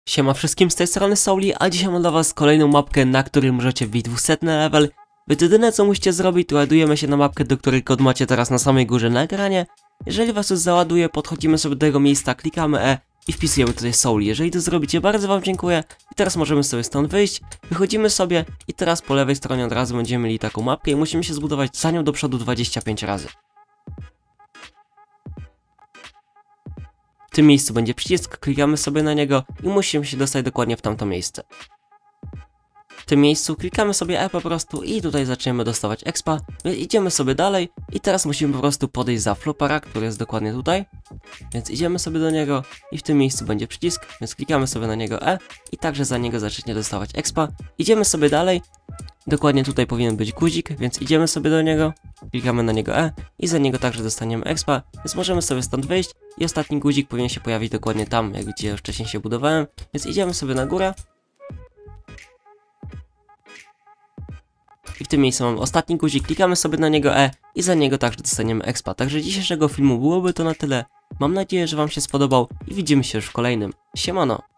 Siema wszystkim, z tej strony Souli, a dzisiaj mam dla was kolejną mapkę, na której możecie wbić 200 level. Więc jedyne co musicie zrobić, to ładujemy się na mapkę, do której kod macie teraz na samej górze na ekranie. Jeżeli was już załaduje, podchodzimy sobie do tego miejsca, klikamy E i wpisujemy tutaj Souli. Jeżeli to zrobicie, bardzo wam dziękuję. I teraz możemy sobie stąd wyjść, wychodzimy sobie i teraz po lewej stronie od razu będziemy mieli taką mapkę i musimy się zbudować za nią do przodu 25 razy. W tym miejscu będzie przycisk, klikamy sobie na niego i musimy się dostać dokładnie w tamto miejsce. W tym miejscu klikamy sobie E po prostu i tutaj zaczniemy dostawać expa, więc idziemy sobie dalej i teraz musimy po prostu podejść za flopara, który jest dokładnie tutaj. Więc idziemy sobie do niego i w tym miejscu będzie przycisk, więc klikamy sobie na niego E i także za niego zacznie dostawać expa. Idziemy sobie dalej, dokładnie tutaj powinien być guzik, więc idziemy sobie do niego, klikamy na niego E i za niego także dostaniemy expa, więc możemy sobie stąd wyjść i ostatni guzik powinien się pojawić dokładnie tam, jak gdzie już wcześniej się budowałem, więc idziemy sobie na górę. I w tym miejscu mamy ostatni guzik, klikamy sobie na niego E i za niego także dostaniemy expa. Także dzisiejszego filmu byłoby to na tyle. Mam nadzieję, że wam się spodobał i widzimy się już w kolejnym. Siemano!